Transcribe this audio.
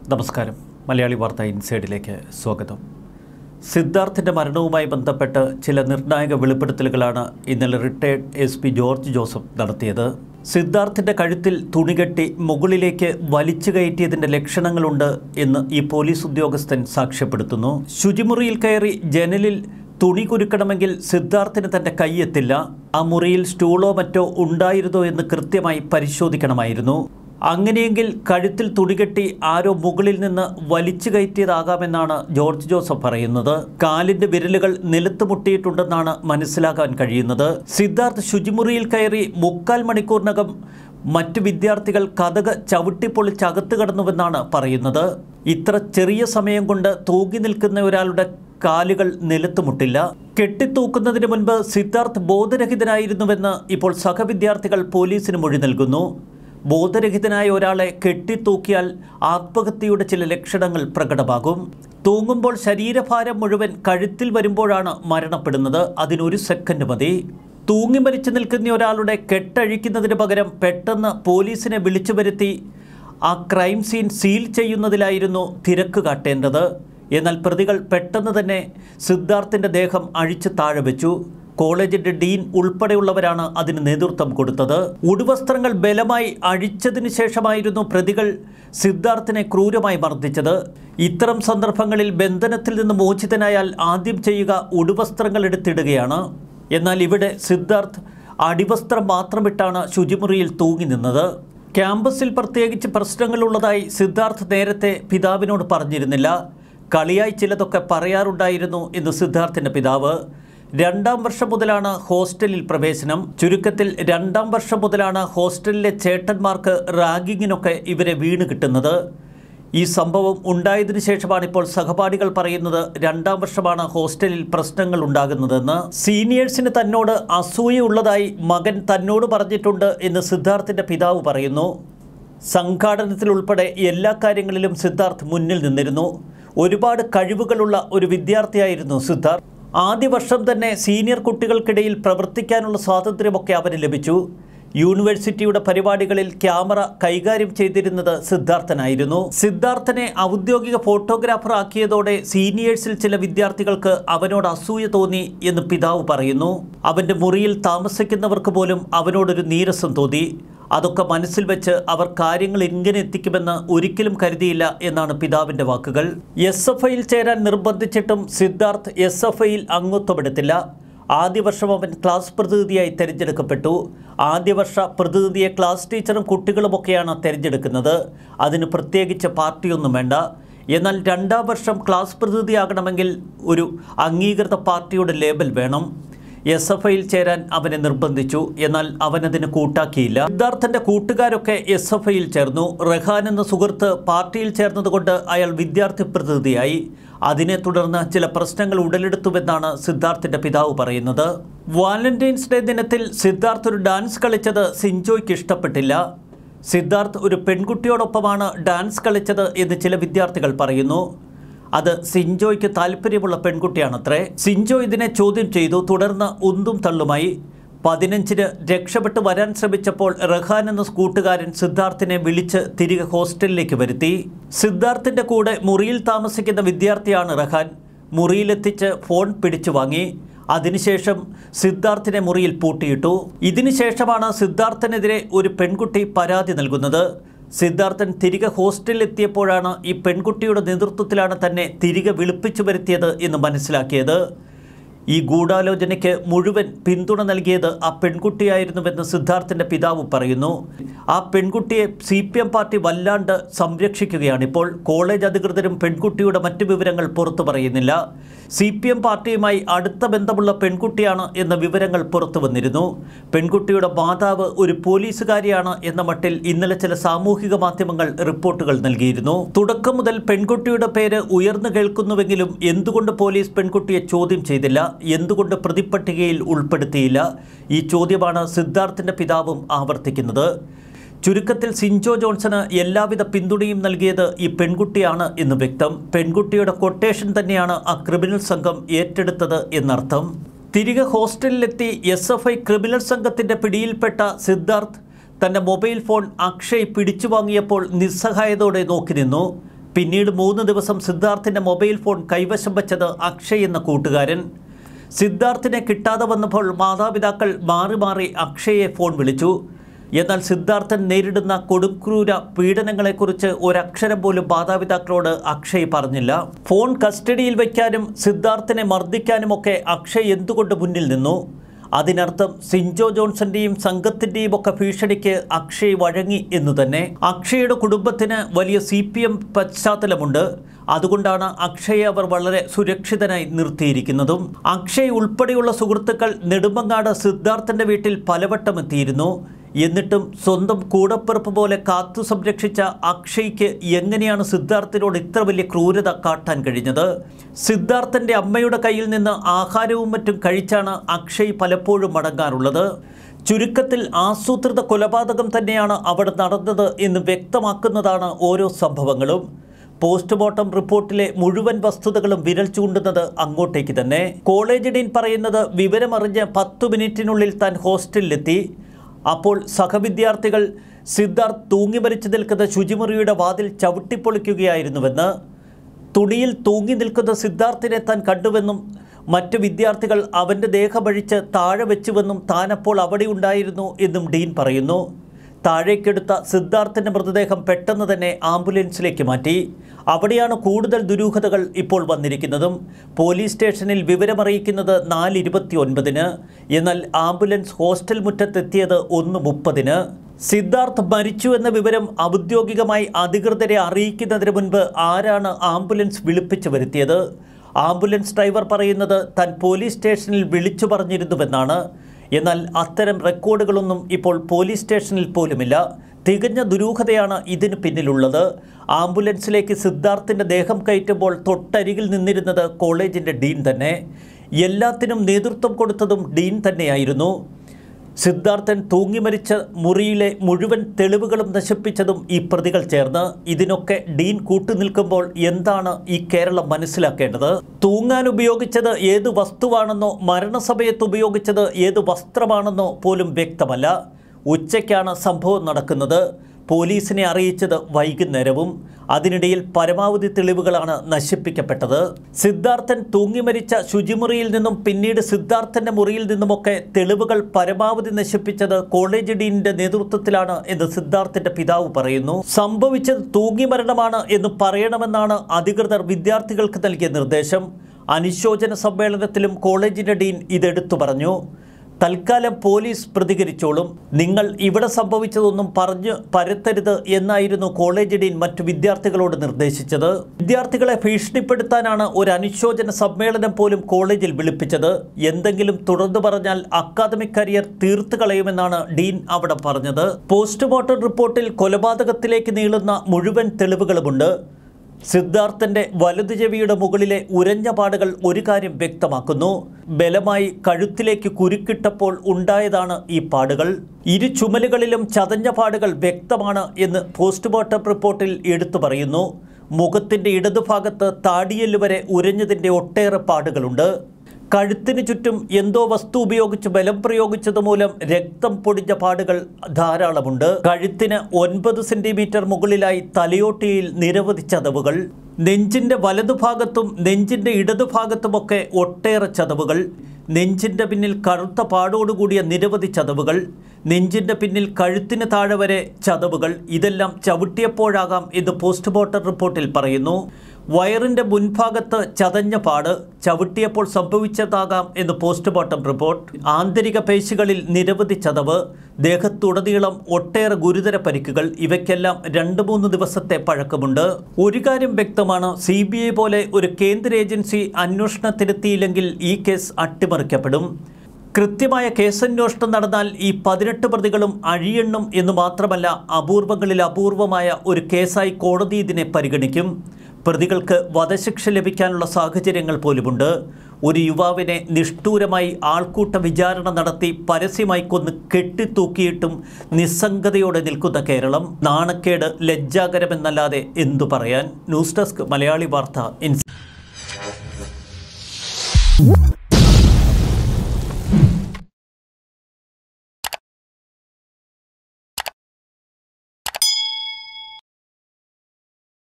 നമസ്കാരം. മലയാളി വാർത്ത ഇൻസൈഡിലേക്ക് സ്വാഗതം. സിദ്ധാർത്ഥിൻ്റെ മരണവുമായി ബന്ധപ്പെട്ട് ചില നിർണായക വെളിപ്പെടുത്തലുകളാണ് ഇന്നലെ റിട്ടയർഡ് SP ജോർജ് ജോസഫ് നടത്തിയത്. സിദ്ധാർത്ഥിൻ്റെ കഴുത്തിൽ തുണികെട്ടി മുകളിലേക്ക് വലിച്ചു കയറ്റിയതിൻ്റെ ലക്ഷണങ്ങളുണ്ട് എന്ന് ഈ പോലീസ് ഉദ്യോഗസ്ഥൻ സാക്ഷ്യപ്പെടുത്തുന്നു. ശുചിമുറിയിൽ കയറി ജനലിൽ തുണി കുരുക്കണമെങ്കിൽ സിദ്ധാർത്ഥിന് തൻ്റെ കൈയെത്തില്ല. ആ മുറിയിൽ സ്റ്റൂളോ മറ്റോ ഉണ്ടായിരുന്നോ എന്ന് കൃത്യമായി പരിശോധിക്കണമായിരുന്നു. അങ്ങനെയെങ്കിൽ കഴുത്തിൽ തുണികെട്ടി ആരോ മുകളിൽ നിന്ന് വലിച്ചു കയറ്റിയതാകാമെന്നാണ് ജോർജ് ജോസഫ് പറയുന്നത്. കാലിൻ്റെ വിരലുകൾ നിലത്ത് മുട്ടിയിട്ടുണ്ടെന്നാണ് മനസ്സിലാക്കാൻ കഴിയുന്നത്. സിദ്ധാർത്ഥ് ശുചിമുറിയിൽ കയറി 3/4 മണിക്കൂറിനകം മറ്റു വിദ്യാർത്ഥികൾ കതക് ചവിട്ടിപ്പൊളിച്ചകത്ത് കടന്നുവെന്നാണ് പറയുന്നത്. ഇത്ര ചെറിയ സമയം കൊണ്ട് തൂങ്ങി നിൽക്കുന്ന ഒരാളുടെ കാലുകൾ നിലത്ത് മുട്ടില്ല. കെട്ടിത്തൂക്കുന്നതിന് മുൻപ് സിദ്ധാർത്ഥ് ബോധരഹിതനായിരുന്നുവെന്ന് ഇപ്പോൾ സഹവിദ്യാർത്ഥികൾ പോലീസിന് മൊഴി നൽകുന്നു. ബോധരഹിതനായ ഒരാളെ കെട്ടിത്തൂക്കിയാൽ ആത്മഹത്യയുടെ ചില ലക്ഷണങ്ങൾ പ്രകടമാകും. തൂങ്ങുമ്പോൾ ശരീരഭാരം മുഴുവൻ കഴുത്തിൽ വരുമ്പോഴാണ് മരണപ്പെടുന്നത്. അതിനൊരു സെക്കൻഡ് മതി. തൂങ്ങി മരിച്ചു നിൽക്കുന്ന ഒരാളുടെ കെട്ടഴിക്കുന്നതിന് പകരം പെട്ടെന്ന് പോലീസിനെ വിളിച്ചു വരുത്തി ആ ക്രൈം സീൻ സീൽ ചെയ്യുന്നതിലായിരുന്നു തിരക്ക് കാട്ടേണ്ടത്. എന്നാൽ പ്രതികൾ പെട്ടെന്ന് തന്നെ സിദ്ധാർത്ഥിൻ്റെ ദേഹം അഴിച്ച് താഴെ വെച്ചു. കോളേജിൻ്റെ ഡീൻ ഉൾപ്പെടെയുള്ളവരാണ് അതിന് നേതൃത്വം കൊടുത്തത്. ഉടുവസ്ത്രങ്ങൾ ബലമായി അഴിച്ചതിന് ശേഷമായിരുന്നു പ്രതികൾ സിദ്ധാർത്ഥിനെ ക്രൂരമായി മർദ്ദിച്ചത്. ഇത്തരം സന്ദർഭങ്ങളിൽ ബന്ധനത്തിൽ നിന്ന് മോചിതനായാൽ ആദ്യം ചെയ്യുക ഉടുവസ്ത്രങ്ങൾ എടുത്തിടുകയാണ്. എന്നാൽ ഇവിടെ സിദ്ധാർത്ഥ് അടിവസ്ത്രം മാത്രമിട്ടാണ് ശുചിമുറിയിൽ തൂങ്ങി നിന്നത്. ക്യാമ്പസിൽ പ്രത്യേകിച്ച് പ്രശ്നങ്ങളുള്ളതായി സിദ്ധാർത്ഥ് നേരത്തെ പിതാവിനോട് പറഞ്ഞിരുന്നില്ല. കളിയായി ചിലതൊക്കെ പറയാറുണ്ടായിരുന്നു എന്ന് സിദ്ധാർത്ഥിൻ്റെ പിതാവ്. 2ാം വർഷം മുതലാണ് ഹോസ്റ്റലിൽ പ്രവേശനം. ചുരുക്കത്തിൽ 2ാം വർഷം മുതലാണ് ഹോസ്റ്റലിലെ ചേട്ടന്മാർക്ക് റാഗിങ്ങിനൊക്കെ ഇവരെ വീണ് കിട്ടുന്നത്. ഈ സംഭവം ഉണ്ടായതിനു ശേഷമാണ് ഇപ്പോൾ സഹപാഠികൾ പറയുന്നത് 2ാം വർഷമാണ് ഹോസ്റ്റലിൽ പ്രശ്നങ്ങൾ ഉണ്ടാകുന്നതെന്ന്. സീനിയേഴ്സിന് തന്നോട് അസൂയുള്ളതായി മകൻ തന്നോട് പറഞ്ഞിട്ടുണ്ട് എന്ന് സിദ്ധാർത്ഥിൻ്റെ പിതാവ് പറയുന്നു. സംഘാടനത്തിലുൾപ്പെടെ എല്ലാ കാര്യങ്ങളിലും സിദ്ധാർത്ഥ് മുന്നിൽ നിന്നിരുന്നു. ഒരുപാട് കഴിവുകളുള്ള ഒരു വിദ്യാർത്ഥിയായിരുന്നു സിദ്ധാർത്ഥ്. ആദ്യ വർഷം തന്നെ സീനിയർ കുട്ടികൾക്കിടയിൽ പ്രവർത്തിക്കാനുള്ള സ്വാതന്ത്ര്യമൊക്കെ അവന് ലഭിച്ചു. യൂണിവേഴ്സിറ്റിയുടെ പരിപാടികളിൽ ക്യാമറ കൈകാര്യം ചെയ്തിരുന്നത് സിദ്ധാർത്ഥനായിരുന്നു. സിദ്ധാർത്ഥനെ ഔദ്യോഗിക ഫോട്ടോഗ്രാഫർ ആക്കിയതോടെ സീനിയേഴ്സിൽ ചില വിദ്യാർത്ഥികൾക്ക് അവനോട് അസൂയ തോന്നി എന്ന് പിതാവ് പറയുന്നു. അവൻ്റെ മുറിയിൽ താമസിക്കുന്നവർക്ക് പോലും അവനോടൊരു നീരസം തോന്നി. അതൊക്കെ മനസ്സിൽ വെച്ച് അവർ കാര്യങ്ങൾ എങ്ങനെ എത്തിക്കുമെന്ന് ഒരിക്കലും കരുതിയില്ല എന്നാണ് പിതാവിൻ്റെ വാക്കുകൾ. SFIയിൽ ചേരാൻ നിർബന്ധിച്ചിട്ടും സിദ്ധാർത്ഥ് SFIയിൽ അംഗത്വമെടുത്തില്ല. ആദ്യ വർഷം അവൻ ക്ലാസ് പ്രതിനിധിയായി തിരഞ്ഞെടുക്കപ്പെട്ടു. ആദ്യ വർഷ പ്രതിനിധിയെ ക്ലാസ് ടീച്ചറും കുട്ടികളുമൊക്കെയാണ് തിരഞ്ഞെടുക്കുന്നത്. അതിന് പ്രത്യേകിച്ച് പാർട്ടിയൊന്നും വേണ്ട. എന്നാൽ 2ാം വർഷം ക്ലാസ് പ്രതിനിധിയാകണമെങ്കിൽ ഒരു അംഗീകൃത പാർട്ടിയുടെ ലേബൽ വേണം. SFIയിൽ ചേരാൻ അവനെ നിർബന്ധിച്ചു. എന്നാൽ അവനതിന് കൂട്ടാക്കിയില്ല. സിദ്ധാർത്ഥൻ്റെ കൂട്ടുകാരൊക്കെ SFIയിൽ ചേർന്നു. റെഹാൻ എന്ന സുഹൃത്ത് പാർട്ടിയിൽ ചേർന്നതുകൊണ്ട് അയാൾ വിദ്യാർത്ഥി പ്രതിനിധിയായി. അതിനെ തുടർന്ന് ചില പ്രശ്നങ്ങൾ ഉടലെടുത്തുവെന്നാണ് സിദ്ധാർത്ഥിൻ്റെ പിതാവ് പറയുന്നത്. വാലന്റൈൻസ് ഡേ ദിനത്തിൽ സിദ്ധാർത്ഥ് ഒരു ഡാൻസ് കളിച്ചത് സിൻജോയ്ക്ക് ഇഷ്ടപ്പെട്ടില്ല. സിദ്ധാർത്ഥ് ഒരു പെൺകുട്ടിയോടൊപ്പമാണ് ഡാൻസ് കളിച്ചത് എന്ന് ചില വിദ്യാർത്ഥികൾ പറയുന്നു. അത് സിൻജോയ്ക്ക് താല്പര്യമുള്ള പെൺകുട്ടിയാണത്രേ. സിൻജോ ഇതിനെ ചോദ്യം ചെയ്തു. തുടർന്ന് ഉന്തും തള്ളുമായി. 15-ന് രക്ഷപ്പെട്ട് വരാൻ ശ്രമിച്ചപ്പോൾ റെഹാൻ എന്ന കൂട്ടുകാരൻ സിദ്ധാർത്ഥിനെ വിളിച്ച് തിരികെ ഹോസ്റ്റലിലേക്ക് വരുത്തി. സിദ്ധാർത്ഥിൻ്റെ കൂടെ മുറിയിൽ താമസിക്കുന്ന വിദ്യാർത്ഥിയാണ് റെഹാൻ. മുറിയിലെത്തിച്ച് ഫോൺ പിടിച്ചു വാങ്ങി. അതിനുശേഷം സിദ്ധാർത്ഥിനെ മുറിയിൽ പൂട്ടിയിട്ടു. ഇതിനുശേഷമാണ് സിദ്ധാർത്ഥിനെതിരെ ഒരു പെൺകുട്ടി പരാതി നൽകുന്നത്. സിദ്ധാർത്ഥൻ തിരികെ ഹോസ്റ്റലിലെത്തിയപ്പോഴാണ് ഈ പെൺകുട്ടിയുടെ നേതൃത്വത്തിലാണ് തന്നെ തിരികെ വിളിപ്പിച്ചു വരുത്തിയത് എന്ന് മനസ്സിലാക്കിയത്. ഈ ഗൂഢാലോചനയ്ക്ക് മുഴുവൻ പിന്തുണ നൽകിയത് ആ പെൺകുട്ടിയായിരുന്നുവെന്ന് സിദ്ധാർത്ഥിൻ്റെ പിതാവ് പറയുന്നു. ആ പെൺകുട്ടിയെ CPM പാർട്ടി വല്ലാണ്ട് സംരക്ഷിക്കുകയാണിപ്പോൾ. കോളേജ് അധികൃതരും പെൺകുട്ടിയുടെ മറ്റു വിവരങ്ങൾ പുറത്തു പറയുന്നില്ല. CPM പാർട്ടിയുമായി അടുത്ത ബന്ധമുള്ള പെൺകുട്ടിയാണ് എന്ന വിവരങ്ങൾ പുറത്തു വന്നിരുന്നു. പെൺകുട്ടിയുടെ മാതാവ് ഒരു പോലീസുകാരിയാണ് എന്ന മട്ടിൽ ഇന്നലെ ചില സാമൂഹിക മാധ്യമങ്ങൾ റിപ്പോർട്ടുകൾ നൽകിയിരുന്നു. തുടക്കം മുതൽ പെൺകുട്ടിയുടെ പേര് ഉയർന്നു കേൾക്കുന്നുവെങ്കിലും എന്തുകൊണ്ട് പോലീസ് പെൺകുട്ടിയെ ചോദ്യം ചെയ്തില്ല? എന്തുകൊണ്ട് പ്രതിപട്ടികയിൽ ഉൾപ്പെടുത്തിയില്ല? ഈ ചോദ്യമാണ് സിദ്ധാർത്ഥിൻ്റെ പിതാവും ആവർത്തിക്കുന്നത്. ചുരുക്കത്തിൽ സിൻജോ ജോൺസന് എല്ലാവിധ പിന്തുണയും നൽകിയത് ഈ പെൺകുട്ടിയാണ് എന്ന് വ്യക്തം. പെൺകുട്ടിയുടെ കൊട്ടേഷൻ തന്നെയാണ് ആ ക്രിമിനൽ സംഘം ഏറ്റെടുത്തത് എന്നർത്ഥം. തിരികെ ഹോസ്റ്റലിലെത്തി SFI ക്രിമിനൽ സംഘത്തിൻ്റെ പിടിയിൽപ്പെട്ട സിദ്ധാർത്ഥ് തൻ്റെ മൊബൈൽ ഫോൺ അക്ഷയ് പിടിച്ചു വാങ്ങിയപ്പോൾ നിസ്സഹായതയോടെ നോക്കി നിന്നു. പിന്നീട് 3 ദിവസം സിദ്ധാർത്ഥിൻ്റെ മൊബൈൽ ഫോൺ കൈവശം വച്ചത് അക്ഷയ് എന്ന കൂട്ടുകാരൻ. സിദ്ധാർത്ഥിനെ കിട്ടാതെ വന്നപ്പോൾ മാതാപിതാക്കൾ മാറി മാറി അക്ഷയെ ഫോൺ വിളിച്ചു. എന്നാൽ സിദ്ധാർത്ഥൻ നേരിടുന്ന കൊടുംക്രൂര പീഡനങ്ങളെക്കുറിച്ച് ഒരക്ഷരം പോലും മാതാപിതാക്കളോട് അക്ഷയ് പറഞ്ഞില്ല. ഫോൺ കസ്റ്റഡിയിൽ വയ്ക്കാനും സിദ്ധാർത്ഥിനെ മർദ്ദിക്കാനുമൊക്കെ അക്ഷയ് എന്തുകൊണ്ട് മുന്നിൽ നിന്നു? അതിനർത്ഥം സിൻജോ ജോൺസന്റെയും സംഘത്തിൻ്റെയും ഒക്കെ ഭീഷണിക്ക് അക്ഷയ് വഴങ്ങി എന്നു തന്നെ. അക്ഷയുടെ കുടുംബത്തിന് വലിയ CPM പശ്ചാത്തലമുണ്ട്. അതുകൊണ്ടാണ് അക്ഷയെ അവർ വളരെ സുരക്ഷിതനായി നിർത്തിയിരിക്കുന്നതും. അക്ഷയ് ഉൾപ്പെടെയുള്ള സുഹൃത്തുക്കൾ നെടുമങ്ങാട് സിദ്ധാർത്ഥൻ്റെ വീട്ടിൽ പലവട്ടം എത്തിയിരുന്നു. എന്നിട്ടും സ്വന്തം കൂടപ്പിറപ്പ് പോലെ കാത്തു സംരക്ഷിച്ച അക്ഷയ്ക്ക് എങ്ങനെയാണ് സിദ്ധാർത്ഥിനോട് ഇത്ര വലിയ ക്രൂരത കാട്ടാൻ കഴിഞ്ഞത്? സിദ്ധാർത്ഥൻ്റെ അമ്മയുടെ കയ്യിൽ നിന്ന് ആഹാരവും മറ്റും കഴിച്ചാണ് അക്ഷയ് പലപ്പോഴും മടങ്ങാറുള്ളത്. ചുരുക്കത്തിൽ ആസൂത്രിത കൊലപാതകം തന്നെയാണ് അവിടെ നടന്നത് എന്ന് വ്യക്തമാക്കുന്നതാണ് ഓരോ സംഭവങ്ങളും. പോസ്റ്റ്മോർട്ടം റിപ്പോർട്ടിലെ മുഴുവൻ വസ്തുതകളും വിരൽ ചൂണ്ടുന്നത് അങ്ങോട്ടേക്ക് തന്നെ. കോളേജ് ഡീൻ പറയുന്നത് വിവരമറിഞ്ഞ് 10 മിനിറ്റിനുള്ളിൽ താൻ ഹോസ്റ്റലിലെത്തി. അപ്പോൾ സഹവിദ്യാർത്ഥികൾ സിദ്ധാർത്ഥ് തൂങ്ങി മരിച്ചു നിൽക്കുന്ന ശുചിമുറിയുടെ വാതിൽ ചവിട്ടിപ്പൊളിക്കുകയായിരുന്നുവെന്ന്. തുണിയിൽ തൂങ്ങി നിൽക്കുന്ന സിദ്ധാർത്ഥിനെ താൻ കണ്ടുവെന്നും മറ്റു വിദ്യാർത്ഥികൾ അവൻ്റെ ദേഹമഴിച്ച് താഴെ വെച്ചുവെന്നും താനപ്പോൾ അവിടെ ഉണ്ടായിരുന്നു എന്നും ഡീൻ പറയുന്നു. താഴേക്കെടുത്ത സിദ്ധാർത്ഥിൻ്റെ മൃതദേഹം പെട്ടെന്ന് തന്നെ ആംബുലൻസിലേക്ക് മാറ്റി. അവിടെയാണ് കൂടുതൽ ദുരൂഹതകൾ ഇപ്പോൾ വന്നിരിക്കുന്നതും. പോലീസ് സ്റ്റേഷനിൽ വിവരമറിയിക്കുന്നത് 4:29-ന്. എന്നാൽ ആംബുലൻസ് ഹോസ്റ്റൽ മുറ്റത്തെത്തിയത് 1:30-ന്. സിദ്ധാർത്ഥ് മരിച്ചു എന്ന വിവരം ഔദ്യോഗികമായി അധികൃതരെ അറിയിക്കുന്നതിന് മുൻപ് ആരാണ് ആംബുലൻസ് വിളിപ്പിച്ചു വരുത്തിയത്? ആംബുലൻസ് ഡ്രൈവർ പറയുന്നത് താൻ പോലീസ് സ്റ്റേഷനിൽ വിളിച്ചു പറഞ്ഞിരുന്നുവെന്നാണ്. എന്നാൽ അത്തരം റെക്കോർഡുകളൊന്നും ഇപ്പോൾ പോലീസ് സ്റ്റേഷനിൽ പോലുമില്ല. തികഞ്ഞ ദുരൂഹതയാണ് ഇതിന് പിന്നിലുള്ളത്. ആംബുലൻസിലേക്ക് സിദ്ധാർത്ഥിൻ്റെ ദേഹം കയറ്റുമ്പോൾ തൊട്ടരികിൽ നിന്നിരുന്നത് കോളേജിൻ്റെ ഡീൻ തന്നെ. എല്ലാത്തിനും നേതൃത്വം കൊടുത്തതും ഡീൻ തന്നെയായിരുന്നു. സിദ്ധാർത്ഥൻ തൂങ്ങി മരിച്ച മുറിയിലെ മുഴുവൻ തെളിവുകളും നശിപ്പിച്ചതും ഈ പ്രതികൾ ചേർന്ന്. ഇതിനൊക്കെ ഡീൻ കൂട്ടുനിൽക്കുമ്പോൾ എന്താണ് ഈ കേരളം മനസ്സിലാക്കേണ്ടത്? തൂങ്ങാൻ ഉപയോഗിച്ചത് ഏത് വസ്തുവാണെന്നോ മരണസമയത്ത് ഉപയോഗിച്ചത് ഏത് വസ്ത്രമാണെന്നോ പോലും വ്യക്തമല്ല. ഉച്ചയ്ക്കാണ് സംഭവം നടക്കുന്നത്. പോലീസിനെ അറിയിച്ചത് വൈകുന്നേരവും. അതിനിടയിൽ പരമാവധി തെളിവുകളാണ് നശിപ്പിക്കപ്പെട്ടത്. സിദ്ധാർത്ഥൻ തൂങ്ങി മരിച്ച ശുചിമുറിയിൽ നിന്നും പിന്നീട് സിദ്ധാർത്ഥൻ്റെ മുറിയിൽ നിന്നുമൊക്കെ തെളിവുകൾ പരമാവധി നശിപ്പിച്ചത് കോളേജ് ഡീനിൻ്റെ നേതൃത്വത്തിലാണ് എന്ന് സിദ്ധാർത്ഥൻ്റെ പിതാവ് പറയുന്നു. സംഭവിച്ചത് തൂങ്ങി മരണമാണ് എന്ന് പറയണമെന്നാണ് അധികൃതർ വിദ്യാർത്ഥികൾക്ക് നൽകിയ നിർദ്ദേശം. അനുശോചന സമ്മേളനത്തിലും കോളേജിൻ്റെ ഡീൻ ഇതെടുത്തു പറഞ്ഞു. തൽക്കാലം പോലീസ് പ്രതികരിച്ചോളും, നിങ്ങൾ ഇവിടെ സംഭവിച്ചതൊന്നും പറഞ്ഞു പരത്തരുത് എന്നായിരുന്നു കോളേജ് ഡീൻ മറ്റു വിദ്യാർത്ഥികളോട് നിർദ്ദേശിച്ചത്. വിദ്യാർത്ഥികളെ ഭീഷണിപ്പെടുത്താനാണ് ഒരു അനുശോചന സമ്മേളനം പോലും കോളേജിൽ വിളിപ്പിച്ചത്. എന്തെങ്കിലും തുറന്നു പറഞ്ഞാൽ അക്കാദമിക് കരിയർ തീർത്തു കളയുമെന്നാണ് ഡീൻ അവിടെ പറഞ്ഞത്. പോസ്റ്റ്മോർട്ടം റിപ്പോർട്ടിൽ കൊലപാതകത്തിലേക്ക് നീളുന്ന മുഴുവൻ തെളിവുകളുമുണ്ട്. സിദ്ധാർത്ഥൻ്റെ വലതു ചെവിയുടെ മുകളിലെ ഉരഞ്ഞ പാടുകൾ ഒരു കാര്യം വ്യക്തമാക്കുന്നു. ബലമായി കഴുത്തിലേക്ക് കുരുക്കിട്ടപ്പോൾ ഉണ്ടായതാണ് ഈ പാടുകൾ. ഇരു ചുമലുകളിലും ചതഞ്ഞ പാടുകൾ വ്യക്തമാണ് എന്ന് പോസ്റ്റ്മോർട്ടം റിപ്പോർട്ടിൽ എടുത്തു പറയുന്നു. മുഖത്തിൻ്റെ ഇടതുഭാഗത്ത് താടിയെല്ല് വരെ ഉരഞ്ഞതിൻ്റെ ഒട്ടേറെ പാടുകളുണ്ട്. കഴുത്തിന് ചുറ്റും എന്തോ വസ്തു ഉപയോഗിച്ച് ബലം പ്രയോഗിച്ചത് മൂലം രക്തം പൊടിഞ്ഞ പാടുകൾ ധാരാളമുണ്ട്. കഴുത്തിന് 9 സെന്റിമീറ്റർ മുകളിലായി തലയോട്ടിയിൽ നിരവധി ചതവുകൾ. നെഞ്ചിൻ്റെ വലതുഭാഗത്തും നെഞ്ചിൻ്റെ ഇടതുഭാഗത്തുമൊക്കെ ഒട്ടേറെ ചതവുകൾ. നെഞ്ചിൻ്റെ പിന്നിൽ കറുത്ത പാടോടുകൂടിയ നിരവധി ചതവുകൾ. നെഞ്ചിൻ്റെ പിന്നിൽ കഴുത്തിന് താഴെ വരെ ചതവുകൾ. ഇതെല്ലാം ചവിട്ടിയപ്പോഴാകാം എന്ന് പോസ്റ്റ്മോർട്ടം റിപ്പോർട്ടിൽ പറയുന്നു. വയറിൻ്റെ മുൻഭാഗത്ത് ചതഞ്ഞ പാട് ചവിട്ടിയപ്പോൾ സംഭവിച്ചതാകാം എന്ന് പോസ്റ്റ്മോർട്ടം റിപ്പോർട്ട്. ആന്തരിക പേശികളിൽ നിരവധി ചതവ്. ദേഹത്തുടനീളം ഒട്ടേറെ ഗുരുതര പരിക്കുകൾ. ഇവയ്ക്കെല്ലാം 2-3 ദിവസത്തെ പഴക്കമുണ്ട്. ഒരു കാര്യം വ്യക്തമാണ്, CBI പോലെ ഒരു കേന്ദ്ര ഏജൻസി അന്വേഷണത്തിലെത്തിയില്ലെങ്കിൽ ഈ കേസ് അട്ടിമറിക്കപ്പെടും. കൃത്യമായ കേസന്വേഷണം നടന്നാൽ ഈ 18 പ്രതികളും അഴിയെണ്ണും എന്ന് മാത്രമല്ല, അപൂർവങ്ങളിൽ അപൂർവമായ ഒരു കേസായി കോടതി ഇതിനെ പരിഗണിക്കും. പ്രതികൾക്ക് വധശിക്ഷ ലഭിക്കാനുള്ള സാഹചര്യങ്ങൾ പോലുമുണ്ട്. ഒരു യുവാവിനെ നിഷ്ഠൂരമായി ആൾക്കൂട്ട വിചാരണ നടത്തി പരസ്യമായി കൊന്ന് കെട്ടിത്തൂക്കിയിട്ടും നിസ്സംഗതയോടെ നിൽക്കുന്ന കേരളം. നാണക്കേട്, ലജ്ജാകരമെന്നല്ലാതെ എന്തു പറയാൻ? ന്യൂസ് ഡെസ്ക് മലയാളി വാർത്ത.